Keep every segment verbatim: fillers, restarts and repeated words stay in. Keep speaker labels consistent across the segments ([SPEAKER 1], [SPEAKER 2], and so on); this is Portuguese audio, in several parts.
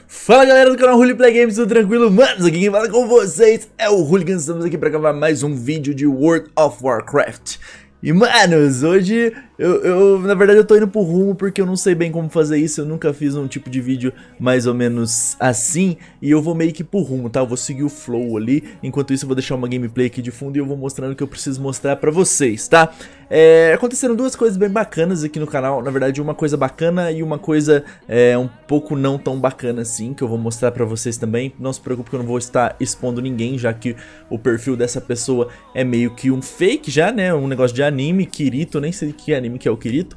[SPEAKER 1] Fala galera do canal Hooli Play Games, tudo tranquilo? Manos, aqui quem fala com vocês é o Hooligan. Estamos aqui para gravar mais um vídeo de World of Warcraft. E manos, hoje eu, eu, na verdade eu tô indo pro rumo porque eu não sei bem como fazer isso. Eu nunca fiz um tipo de vídeo mais ou menos assim. E eu vou meio que pro rumo, tá? Eu vou seguir o flow ali. Enquanto isso eu vou deixar uma gameplay aqui de fundo e eu vou mostrando o que eu preciso mostrar pra vocês, tá? É, aconteceram duas coisas bem bacanas aqui no canal. Na verdade uma coisa bacana e uma coisa é, um pouco não tão bacana assim, que eu vou mostrar pra vocês também. Não se preocupe que eu não vou estar expondo ninguém, já que o perfil dessa pessoa é meio que um fake já, né? Um negócio de anime, Kirito, nem sei que anime que é o Kirito.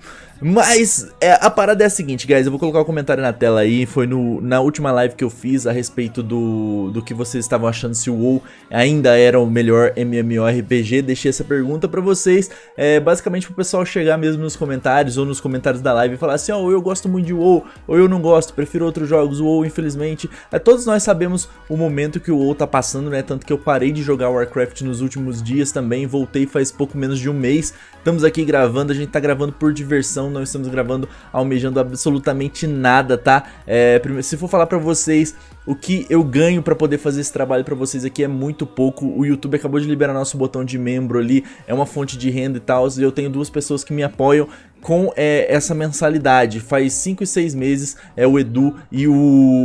[SPEAKER 1] Mas é, a parada é a seguinte, guys, eu vou colocar o um comentário na tela aí. Foi no, na última live que eu fiz a respeito do, do que vocês estavam achando se o WoW ainda era o melhor MMORPG. Deixei essa pergunta pra vocês, é, basicamente pro pessoal chegar mesmo nos comentários ou nos comentários da live e falar assim, ó, oh, eu gosto muito de WoW, ou eu não gosto, prefiro outros jogos. O WoW, infelizmente, é, todos nós sabemos o momento que o WoW tá passando, né? Tanto que eu parei de jogar Warcraft nos últimos dias também, voltei faz pouco menos de um mês. Estamos aqui gravando, a gente tá gravando por diversão, não estamos gravando almejando absolutamente nada, tá? É, se for falar pra vocês o que eu ganho pra poder fazer esse trabalho pra vocês aqui é muito pouco. O YouTube acabou de liberar nosso botão de membro ali, é uma fonte de renda e tal, e eu tenho duas pessoas que me apoiam com é, essa mensalidade. Faz cinco e seis meses, é o Edu e o,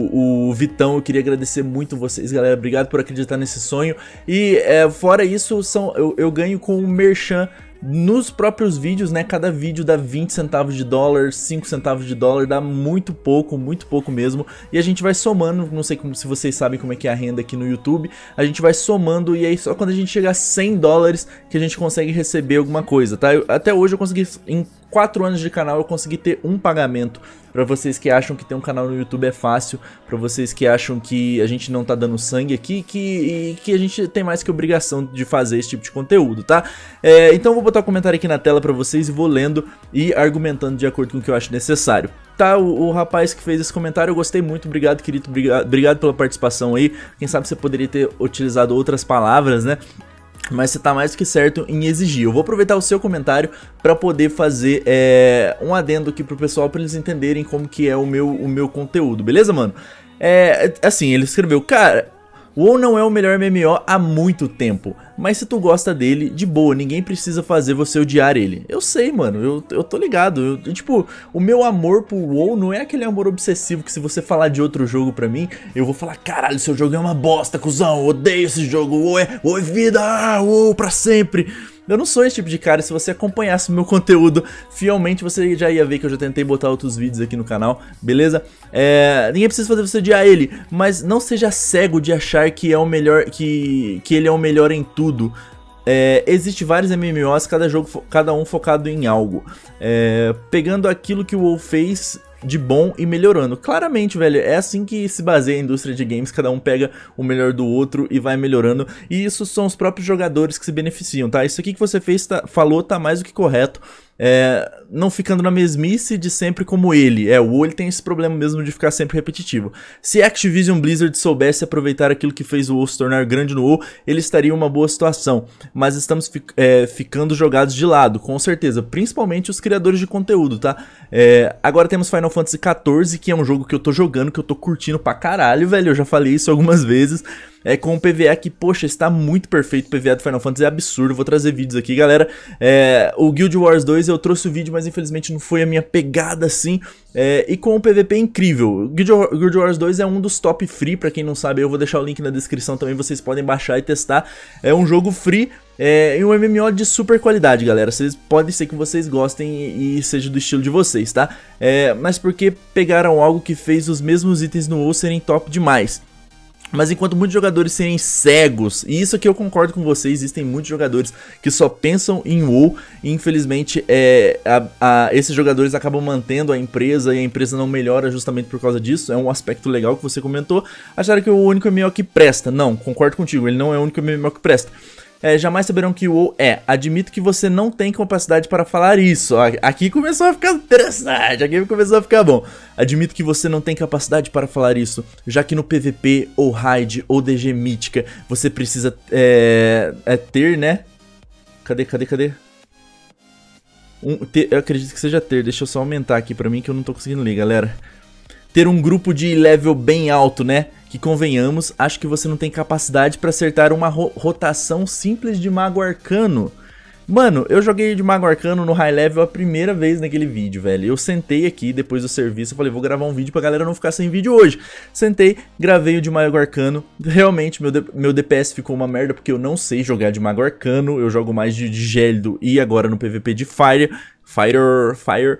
[SPEAKER 1] o Vitão. Eu queria agradecer muito vocês, galera, obrigado por acreditar nesse sonho. E é, fora isso, são, eu, eu ganho com o merchan nos próprios vídeos, né? Cada vídeo dá vinte centavos de dólar, cinco centavos de dólar, dá muito pouco, muito pouco mesmo. E a gente vai somando, não sei como, se vocês sabem como é que é a renda aqui no YouTube. A gente vai somando e aí só quando a gente chegar a cem dólares que a gente consegue receber alguma coisa, tá? Eu, até hoje eu consegui, em quatro anos de canal, eu consegui ter um pagamento. Pra vocês que acham que ter um canal no YouTube é fácil, pra vocês que acham que a gente não tá dando sangue aqui, que, e que a gente tem mais que obrigação de fazer esse tipo de conteúdo, tá? É, então eu vou botar o um comentário aqui na tela pra vocês e vou lendo e argumentando de acordo com o que eu acho necessário. Tá, o, o rapaz que fez esse comentário, eu gostei muito, obrigado, querido, obrigado, obrigado pela participação aí. Quem sabe você poderia ter utilizado outras palavras, né? Mas você tá mais do que certo em exigir. Eu vou aproveitar o seu comentário para poder fazer é, um adendo aqui pro pessoal, para eles entenderem como que é o meu, o meu conteúdo, beleza, mano? É, assim, ele escreveu, cara, o WoW não é o melhor M M O há muito tempo, mas se tu gosta dele, de boa, ninguém precisa fazer você odiar ele. Eu sei, mano, eu, eu tô ligado, eu, tipo, o meu amor pro WoW não é aquele amor obsessivo que se você falar de outro jogo pra mim, eu vou falar, caralho, seu jogo é uma bosta, cuzão, eu odeio esse jogo, WoW é, WoW é vida, WoW pra sempre. Eu não sou esse tipo de cara. Se você acompanhasse o meu conteúdo fielmente, você já ia ver que eu já tentei botar outros vídeos aqui no canal, beleza? É, ninguém precisa fazer você odiar ele, mas não seja cego de achar que é o melhor, que, que ele é o melhor em tudo. É, existe vários M M Os, cada jogo, cada um focado em algo, é, pegando aquilo que o WoW fez de bom e melhorando. Claramente, velho, é assim que se baseia a indústria de games, cada um pega o melhor do outro e vai melhorando, e isso são os próprios jogadores que se beneficiam, tá? Isso aqui que você fez, tá, falou, tá mais do que correto. É, não ficando na mesmice de sempre como ele. É, o WoW ele tem esse problema mesmo de ficar sempre repetitivo. Se Activision Blizzard soubesse aproveitar aquilo que fez o WoW se tornar grande no WoW, ele estaria em uma boa situação. Mas estamos fi é, ficando jogados de lado, com certeza. Principalmente os criadores de conteúdo, tá? É, agora temos Final Fantasy quatorze, que é um jogo que eu tô jogando, que eu tô curtindo pra caralho, velho. Eu já falei isso algumas vezes. É com o P V A que, poxa, está muito perfeito. O P V A do Final Fantasy é absurdo. Vou trazer vídeos aqui, galera. É, o Guild Wars dois eu trouxe o vídeo, mas infelizmente não foi a minha pegada assim. É, e com o P V P incrível. Guild, Guild Wars dois é um dos top free, pra quem não sabe. Eu vou deixar o link na descrição também, vocês podem baixar e testar. É um jogo free é, e um M M O de super qualidade, galera. Vocês, pode ser que vocês gostem e, e seja do estilo de vocês, tá? É, mas porque pegaram algo que fez os mesmos itens no WoW serem top demais. Mas enquanto muitos jogadores serem cegos, e isso aqui eu concordo com vocês, existem muitos jogadores que só pensam em WoW, e infelizmente é, a, a, esses jogadores acabam mantendo a empresa, e a empresa não melhora justamente por causa disso. É um aspecto legal que você comentou. Acharam que é o único M M O que presta. Não, concordo contigo, ele não é o único M M O que presta. É, jamais saberão que o WoW é. Admito que você não tem capacidade para falar isso. Aqui começou a ficar interessante, aqui começou a ficar bom. Admito que você não tem capacidade para falar isso, já que no P V P, ou Raid, ou D G Mítica, você precisa é, é ter, né? Cadê, cadê, cadê? Um, ter, eu acredito que seja ter, deixa eu só aumentar aqui pra mim que eu não tô conseguindo ler, galera. ter um grupo de level bem alto, né? Que convenhamos, acho que você não tem capacidade pra acertar uma ro rotação simples de mago arcano. Mano, eu joguei de mago arcano no high level a primeira vez naquele vídeo, velho. Eu sentei aqui depois do serviço, eu falei, vou gravar um vídeo pra galera não ficar sem vídeo hoje. Sentei, gravei o de mago arcano. Realmente, meu, meu D P S ficou uma merda porque eu não sei jogar de mago arcano. Eu jogo mais de, de gélido e agora no P V P de Fire. Fire, Fire.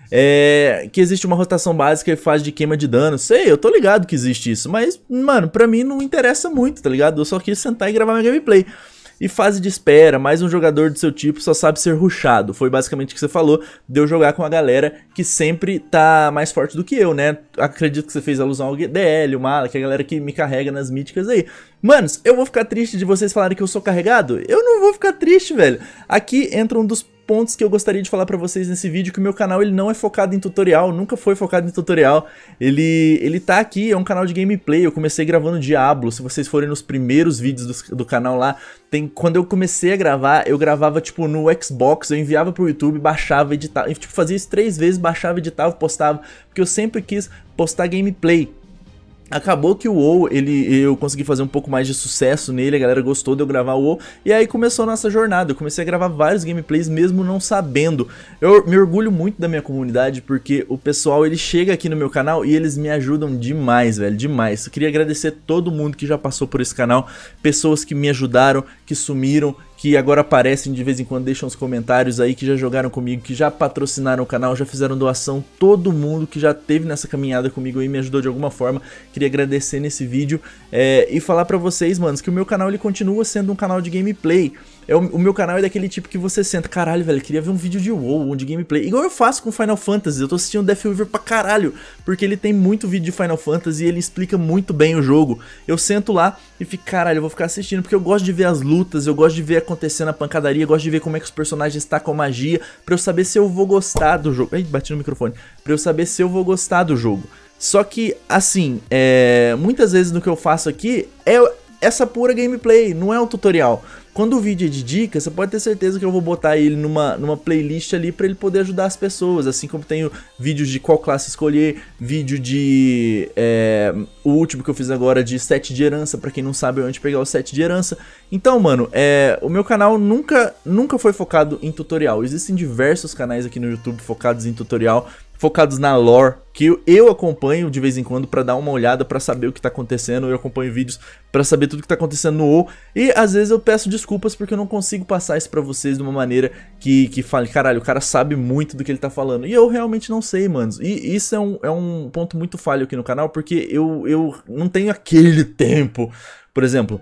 [SPEAKER 1] É, que existe uma rotação básica e fase de queima de dano. Sei, eu tô ligado que existe isso, mas, mano, pra mim não interessa muito, tá ligado? Eu só quis sentar e gravar minha gameplay. E fase de espera, mais um jogador do seu tipo só sabe ser rushado. Foi basicamente o que você falou, de eu jogar com a galera que sempre tá mais forte do que eu, né? Acredito que você fez alusão ao D L, o Mala, que é a galera que me carrega nas míticas aí. Manos, eu vou ficar triste de vocês falarem que eu sou carregado? Eu não vou ficar triste, velho. Aqui entra um dos pontos que eu gostaria de falar pra vocês nesse vídeo, que o meu canal ele não é focado em tutorial, nunca foi focado em tutorial, ele, ele tá aqui, é um canal de gameplay, eu comecei gravando Diablo, se vocês forem nos primeiros vídeos do, do canal lá, tem, quando eu comecei a gravar, eu gravava tipo no Xbox, eu enviava pro YouTube, baixava, editava, tipo, fazia isso três vezes, baixava, editava, postava, porque eu sempre quis postar gameplay. Acabou que o WoW, ele, eu consegui fazer um pouco mais de sucesso nele, a galera gostou de eu gravar o WoW, e aí começou a nossa jornada, eu comecei a gravar vários gameplays mesmo não sabendo. Eu me orgulho muito da minha comunidade, porque o pessoal, ele chega aqui no meu canal e eles me ajudam demais, velho, demais. Eu queria agradecer todo mundo que já passou por esse canal, pessoas que me ajudaram, que sumiram, que agora aparecem de vez em quando, deixam os comentários aí, que já jogaram comigo, que já patrocinaram o canal, já fizeram doação, todo mundo que já teve nessa caminhada comigo aí me ajudou de alguma forma, queria agradecer nesse vídeo é, e falar pra vocês, manos, que o meu canal ele continua sendo um canal de gameplay. É o, o meu canal é daquele tipo que você senta, caralho, velho, queria ver um vídeo de WoW, um de gameplay, igual eu faço com Final Fantasy, eu tô assistindo Deathweaver pra caralho, porque ele tem muito vídeo de Final Fantasy e ele explica muito bem o jogo. Eu sento lá e fico, caralho, eu vou ficar assistindo, porque eu gosto de ver as lutas, eu gosto de ver acontecendo a pancadaria, eu gosto de ver como é que os personagens tacam magia, pra eu saber se eu vou gostar do jogo. Ai, bati no microfone. Pra eu saber se eu vou gostar do jogo. Só que, assim, é... muitas vezes no que eu faço aqui é essa pura gameplay, não é um tutorial. Quando o vídeo é de dica, você pode ter certeza que eu vou botar ele numa, numa playlist ali pra ele poder ajudar as pessoas. Assim como tenho vídeos de qual classe escolher, vídeo de... É, o último que eu fiz agora de set de herança, pra quem não sabe onde pegar o set de herança. Então, mano, é, o meu canal nunca, nunca foi focado em tutorial. Existem diversos canais aqui no YouTube focados em tutorial, focados na lore, que eu, eu acompanho de vez em quando pra dar uma olhada, pra saber o que tá acontecendo. Eu acompanho vídeos pra saber tudo que tá acontecendo no WoW. E às vezes eu peço desculpas porque eu não consigo passar isso pra vocês de uma maneira que, que fale, caralho, o cara sabe muito do que ele tá falando. E eu realmente não sei, manos. E isso é um, é um ponto muito falho aqui no canal, porque eu, eu não tenho aquele tempo. Por exemplo...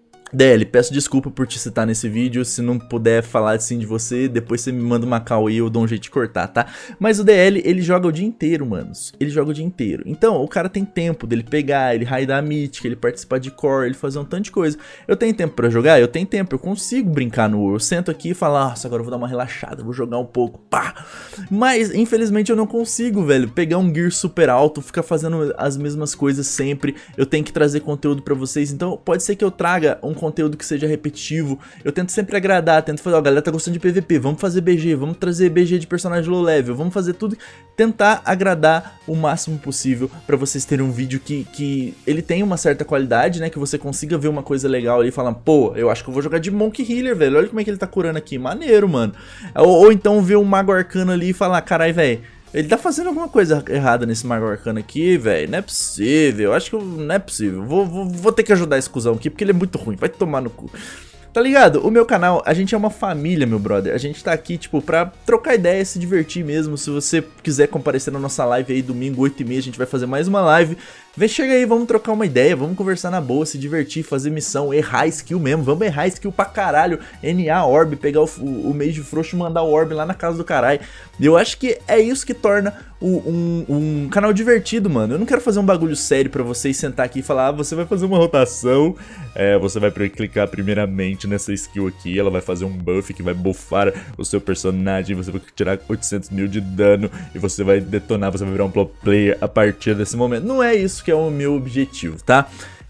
[SPEAKER 1] D L, peço desculpa por te citar nesse vídeo, se não puder falar assim de você, depois você me manda uma call aí, eu dou um jeito de cortar, tá? Mas o D L, ele joga o dia inteiro, manos, ele joga o dia inteiro. Então, o cara tem tempo dele pegar, ele raidar a mítica, ele participar de core, ele fazer um tanto de coisa. Eu tenho tempo pra jogar? Eu tenho tempo, eu consigo brincar no WoW. Eu sento aqui e falo, nossa, agora eu vou dar uma relaxada, vou jogar um pouco, pá! Mas, infelizmente, eu não consigo, velho, pegar um gear super alto, ficar fazendo as mesmas coisas sempre. Eu tenho que trazer conteúdo pra vocês, então pode ser que eu traga um conteúdo que seja repetitivo. Eu tento sempre agradar, tento fazer, ó, a galera tá gostando de P V P, vamos fazer B G, vamos trazer B G de personagem low level, vamos fazer tudo, tentar agradar o máximo possível pra vocês terem um vídeo que, que ele tenha uma certa qualidade, né, que você consiga ver uma coisa legal ali e falar, pô, eu acho que eu vou jogar de Monk Healer, velho, olha como é que ele tá curando aqui, maneiro, mano. Ou, ou então ver um Mago Arcano ali e falar, carai, velho, ele tá fazendo alguma coisa errada nesse Mago Arcano aqui, velho. Não é possível. Eu acho que eu, não é possível. Vou, vou, vou ter que ajudar esse cuzão aqui, porque ele é muito ruim. Vai tomar no cu. Tá ligado? O meu canal, a gente é uma família, meu brother. A gente tá aqui, tipo, pra trocar ideia, se divertir mesmo. Se você quiser comparecer na nossa live aí, domingo, oito e meia, a gente vai fazer mais uma live. Vem, chega aí, vamos trocar uma ideia, vamos conversar na boa, se divertir, fazer missão, errar skill mesmo. Vamos errar skill pra caralho, N A orb, pegar o, o, o mage frouxo e mandar o orb lá na casa do caralho. Eu acho que é isso que torna o, um, um canal divertido, mano. Eu não quero fazer um bagulho sério pra vocês sentar aqui e falar, ah, você vai fazer uma rotação, é, você vai clicar primeiramente nessa skill aqui, ela vai fazer um buff que vai buffar o seu personagem, você vai tirar oitocentos mil de dano e você vai detonar, você vai virar um pro player a partir desse momento. Não é isso que é o meu objetivo, tá?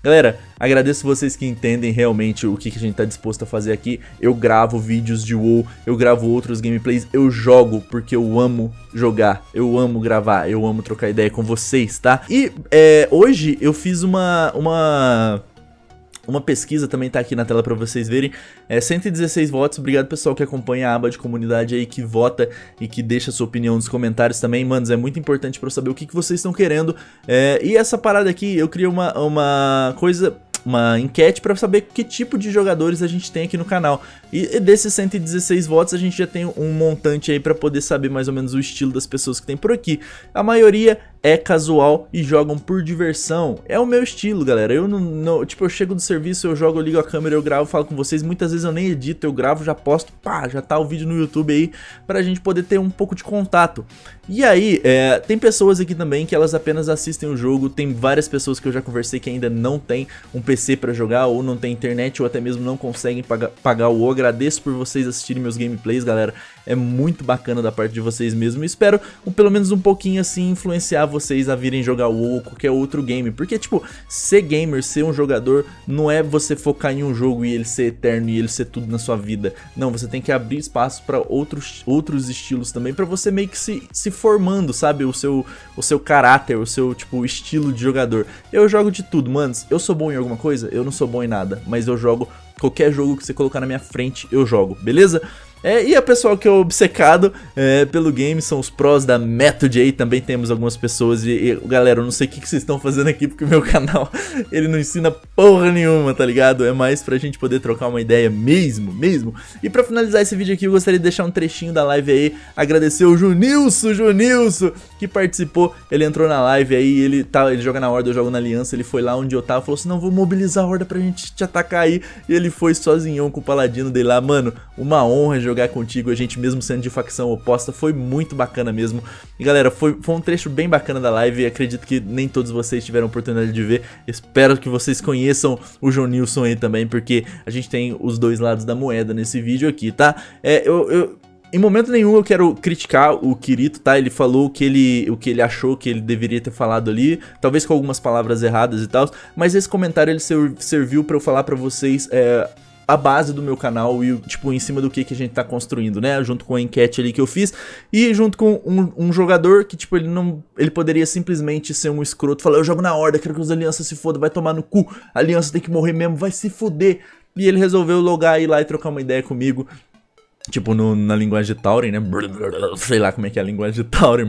[SPEAKER 1] Galera, agradeço vocês que entendem realmente o que, que a gente tá disposto a fazer aqui. Eu gravo vídeos de WoW, eu gravo outros gameplays, eu jogo porque eu amo jogar, eu amo gravar, eu amo trocar ideia com vocês, tá? E é, hoje eu fiz uma... uma... Uma pesquisa também tá aqui na tela pra vocês verem, é cento e dezesseis votos, obrigado pessoal que acompanha a aba de comunidade aí, que vota e que deixa sua opinião nos comentários também, manos, é muito importante pra eu saber o que, que vocês estão querendo, é, e essa parada aqui, eu criei uma, uma coisa... uma enquete para saber que tipo de jogadores a gente tem aqui no canal. E desses cento e dezesseis votos a gente já tem um montante aí para poder saber mais ou menos o estilo das pessoas que tem por aqui. A maioria é casual e jogam por diversão. É o meu estilo, galera. Eu não, não tipo, eu chego do serviço, eu jogo, eu ligo a câmera, eu gravo, falo com vocês. Muitas vezes eu nem edito, eu gravo, já posto, pá, já tá o vídeo no YouTube aí pra gente poder ter um pouco de contato. E aí, é, tem pessoas aqui também que elas apenas assistem o jogo. Tem várias pessoas que eu já conversei que ainda não tem um P C pra jogar, ou não tem internet, ou até mesmo não conseguem pagar, pagar o WoW. Agradeço por vocês assistirem meus gameplays, galera. É muito bacana da parte de vocês mesmo. Espero, um, pelo menos um pouquinho assim, influenciar vocês a virem jogar o WoW ou qualquer outro game. Porque, tipo, ser gamer, ser um jogador, não é você focar em um jogo e ele ser eterno e ele ser tudo na sua vida. Não, você tem que abrir espaço pra outros, outros estilos também, pra você meio que se, se formando, sabe? O seu, o seu caráter, o seu, tipo, estilo de jogador. Eu jogo de tudo, manos. Eu sou bom em alguma coisa? Eu não sou bom em nada, mas eu jogo qualquer jogo que você colocar na minha frente, eu jogo, beleza? É, e a pessoal que é obcecado é, pelo game são os pros da Method aí, também temos algumas pessoas e, e galera, eu não sei o que, que vocês estão fazendo aqui porque o meu canal, ele não ensina porra nenhuma, tá ligado? É mais pra gente poder trocar uma ideia mesmo, mesmo. E pra finalizar esse vídeo aqui, eu gostaria de deixar um trechinho da live aí, agradecer o Junilson, Junilson, que participou, ele entrou na live aí, ele, tá, ele joga na Horda, eu jogo na Aliança, ele foi lá onde eu tava, falou assim, não, vou mobilizar a Horda pra gente te atacar aí, e ele foi sozinhão com o Paladino dele lá, mano, uma honra jogar jogar contigo, a gente mesmo sendo de facção oposta, foi muito bacana mesmo. E galera, foi, foi um trecho bem bacana da live, e acredito que nem todos vocês tiveram a oportunidade de ver. Espero que vocês conheçam o Jonilson aí também, porque a gente tem os dois lados da moeda nesse vídeo aqui, tá? É, eu... eu Em momento nenhum eu quero criticar o Kirito, tá? Ele falou o que ele, o que ele achou que ele deveria ter falado ali, talvez com algumas palavras erradas e tal, mas esse comentário ele ser, serviu pra eu falar pra vocês é, a base do meu canal e, tipo, em cima do que, que a gente tá construindo, né? Junto com a enquete ali que eu fiz e junto com um, um jogador que, tipo, ele não... Ele poderia simplesmente ser um escroto, falar, eu jogo na Horda, quero que os alianças se fodam, vai tomar no cu, a aliança tem que morrer mesmo, vai se foder. E ele resolveu logar, ir lá e trocar uma ideia comigo. Tipo, no, na linguagem de Tauren, né? Sei lá como é que é a linguagem de Tauren.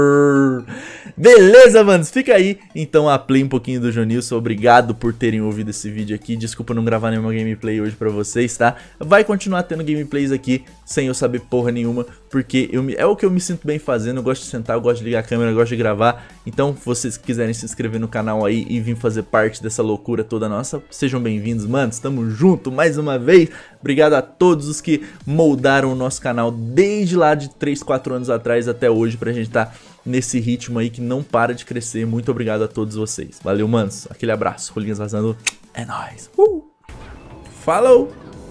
[SPEAKER 1] Beleza, manos? Fica aí, então, a play um pouquinho do Jonilson. Obrigado por terem ouvido esse vídeo aqui. Desculpa não gravar nenhuma gameplay hoje pra vocês, tá? Vai continuar tendo gameplays aqui, sem eu saber porra nenhuma, porque eu me, é o que eu me sinto bem fazendo. Eu gosto de sentar, eu gosto de ligar a câmera, eu gosto de gravar. Então, se vocês quiserem se inscrever no canal aí e vir fazer parte dessa loucura toda nossa, sejam bem-vindos, manos. Tamo junto mais uma vez. Obrigado a todos os que moldaram o nosso canal desde lá de três, quatro anos atrás até hoje, pra gente tá nesse ritmo aí que não para de crescer. Muito obrigado a todos vocês. Valeu, manos. Aquele abraço. Rolinhas vazando. É nóis. Uh! Falou!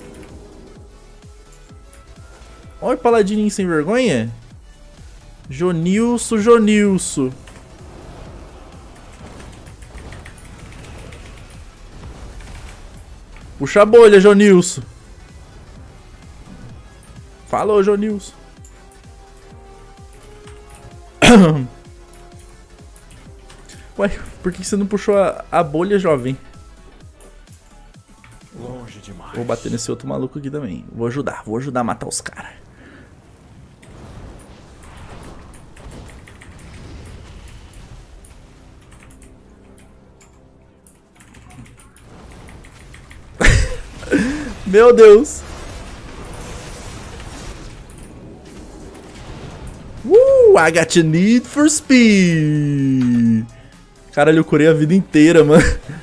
[SPEAKER 1] Olha o paladininho sem vergonha. Jonilson, Jonilson. Puxa a bolha, Jonilson. Falou, Jonilson. Ué, por que você não puxou a, a bolha, jovem?
[SPEAKER 2] Longe demais.
[SPEAKER 1] Vou bater nesse outro maluco aqui também. Vou ajudar, vou ajudar a matar os caras. Meu Deus. Uh, I got you need for speed. Caralho, eu curei a vida inteira, mano.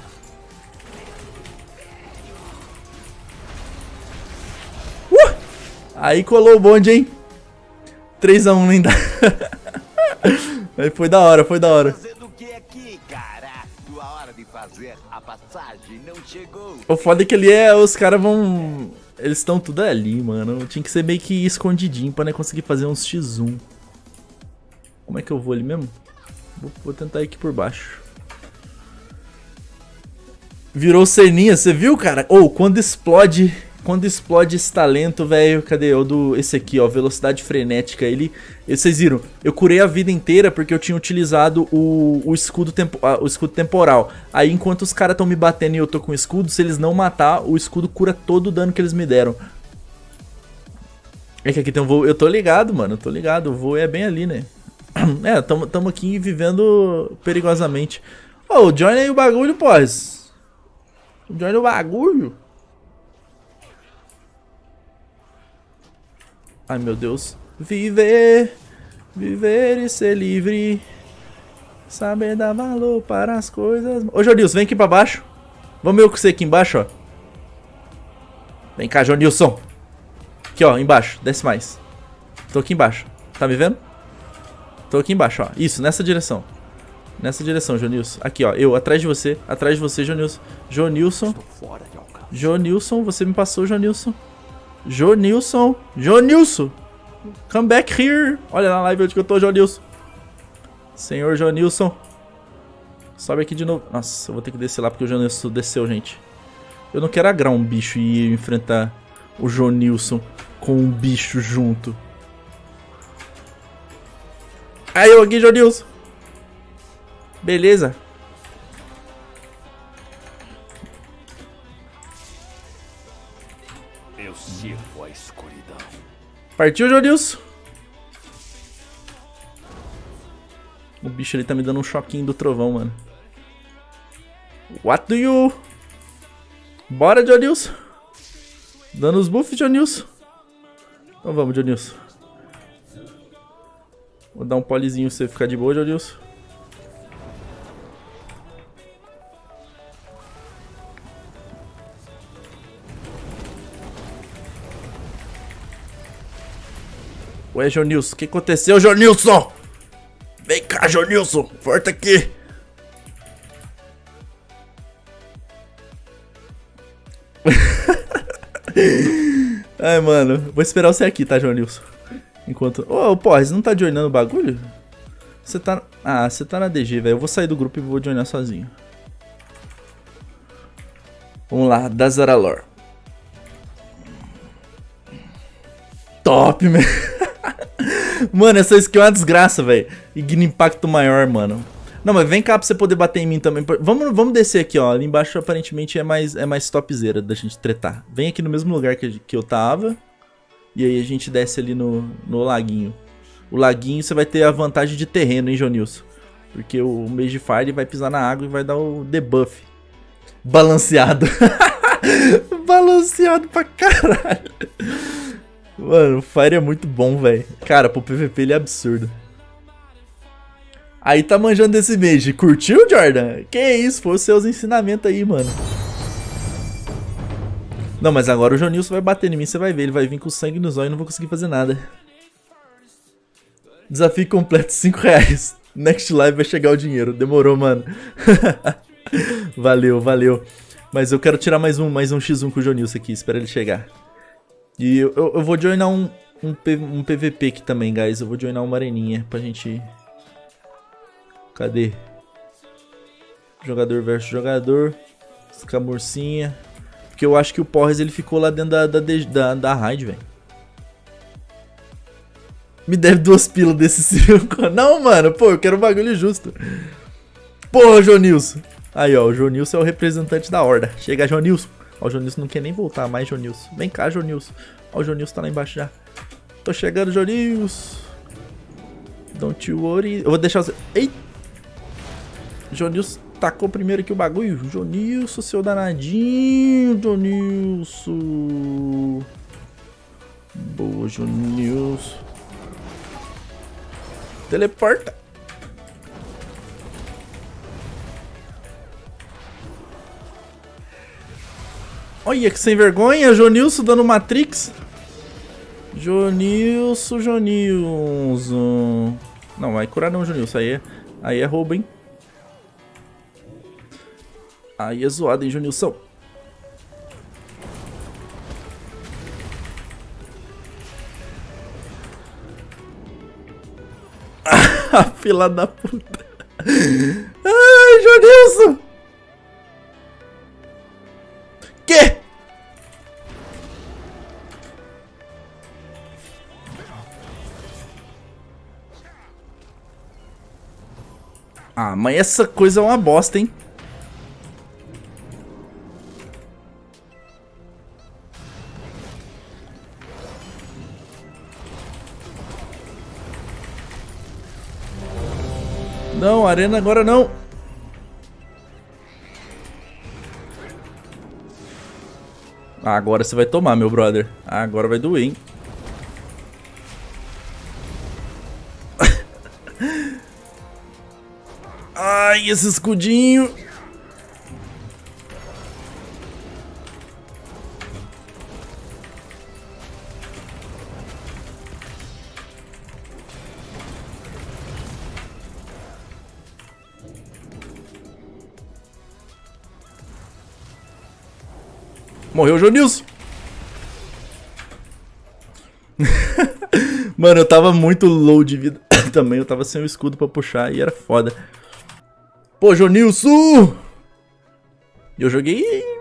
[SPEAKER 1] Uh, aí colou o bonde, hein? três a um nem dá. Aí foi da hora, foi da hora.
[SPEAKER 2] Fazendo o que aqui, cara? Tua hora de fazer a passagem não chegou.
[SPEAKER 1] O foda é que ali é, os caras vão... Eles estão tudo ali, mano. Tinha que ser meio que escondidinho pra né, conseguir fazer uns xis um. Como é que eu vou ali mesmo? Vou, vou tentar ir aqui por baixo. Virou ceninha, você viu, cara? Ou, oh, quando explode... Quando explode esse talento, velho... Cadê? O do... Esse aqui, ó. Velocidade frenética. Ele... Vocês viram? Eu curei a vida inteira porque eu tinha utilizado o, o, escudo, tempo, o escudo temporal. Aí, enquanto os caras estão me batendo e eu tô com o escudo, se eles não matar, o escudo cura todo o dano que eles me deram. É que aqui tem um voo... Eu tô ligado, mano. Eu tô ligado. O voo é bem ali, né? É, tamo, tamo aqui vivendo perigosamente. Ô, oh, join aí o bagulho, pós. Join o bagulho. Ai, meu Deus. Viver, viver e ser livre. Saber dar valor para as coisas. Ô, Jonilson, vem aqui pra baixo. Vamos eu com você aqui embaixo, ó. Vem cá, Jonilson. Aqui, ó, embaixo. Desce mais. Tô aqui embaixo. Tá me vendo? Tô aqui embaixo, ó. Isso, nessa direção. Nessa direção, Jonilson. Aqui, ó. Eu, atrás de você. Atrás de você, Jonilson. Jonilson. Jonilson, você me passou, Jonilson. Jonilson. Jonilson. Come back here. Olha na live onde que eu tô, Jonilson. Senhor Jonilson. Sobe aqui de novo. Nossa, eu vou ter que descer lá porque o Jonilson desceu, gente. Eu não quero agrar um bicho e enfrentar o Jonilson com um bicho junto. Aí eu aqui, Jonilson. Beleza.
[SPEAKER 2] Eu sirvo a escuridão.
[SPEAKER 1] Partiu, Jonilson. O bicho ali tá me dando um choquinho do trovão, mano. What do you... Bora, Jonilson. Dando os buffs, Jonilson. Então vamos, Jonilson. Vou dar um polizinho pra você ficar de boa, Jonilson. Ué, Jonilson, o que aconteceu, Jonilson? Vem cá, Jonilson, volta aqui. Ai, mano, vou esperar você aqui, tá, Jonilson? Enquanto... Ô, oh, porra, você não tá joinando o bagulho? Você tá... Ah, você tá na D G, velho. Eu vou sair do grupo e vou joinar sozinho. Vamos lá, Dazaralor. Top, man. Mano, essa skill é uma desgraça, velho. Igna impacto maior, mano. Não, mas vem cá pra você poder bater em mim também. Vamos, vamos descer aqui, ó. Ali embaixo aparentemente é mais, é mais topzera da gente tretar. Vem aqui no mesmo lugar que, que eu tava. E aí a gente desce ali no, no laguinho. O laguinho você vai ter a vantagem de terreno, hein, Jonilson? Porque o Mage Fire vai pisar na água e vai dar o debuff. Balanceado. Balanceado pra caralho. Mano, o Fire é muito bom, velho. Cara, pro P V P ele é absurdo. Aí tá manjando desse Mage. Curtiu, Jordan? Que isso, foi os seus ensinamentos aí, mano. Não, mas agora o Jonilson vai bater em mim, você vai ver. Ele vai vir com sangue nos olhos e não vou conseguir fazer nada. Desafio completo, cinco reais. Next live vai chegar o dinheiro. Demorou, mano. Valeu, valeu. Mas eu quero tirar mais um, mais um xis um com o Jonilson aqui. Espera ele chegar. E eu, eu, eu vou joinar um, um, um P V P aqui também, guys. Eu vou joinar uma areninha pra gente... Cadê? Jogador versus jogador. Escamurcinha. Porque eu acho que o Porres ele ficou lá dentro da, da, da, da raid, velho. Me deve duas pilas desse cinco. Não, mano. Pô, eu quero um bagulho justo. Porra, Jonilson. Aí, ó. O Jonilson é o representante da horda. Chega, Jonilson. Ó, o Jonilson não quer nem voltar mais, Jonilson. Vem cá, Jonilson. Ó, o Jonilson tá lá embaixo já. Tô chegando, Jonilson. Don't you worry. Eu vou deixar você... Eita. Jonilson tacou primeiro aqui o bagulho. Jonilson, seu danadinho. Jonilson. Boa, Jonilson. Teleporta. Olha que sem vergonha. Jonilson dando Matrix. Jonilson, Jonilson. Não, vai curar não, Jonilson. Aí é, aí é roubo, hein? Aí é zoado, hein, Jonilson? Fila da puta. Ai, Jonilson! Ah, mas essa coisa é uma bosta, hein? Não, arena agora não. Ah, agora você vai tomar, meu brother. Ah, agora vai doer, hein? Ai, esse escudinho. Morreu o Jonilson. Mano, eu tava muito low de vida também. Eu tava sem o escudo pra puxar e era foda. Pô, Jonilson! Eu joguei...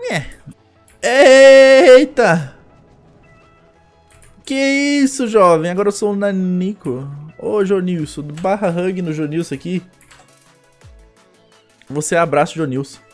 [SPEAKER 1] Eita! Que isso, jovem? Agora eu sou um nanico. Ô, Jonilson, barra hug no Jonilson aqui. Você abraça o Jonilson.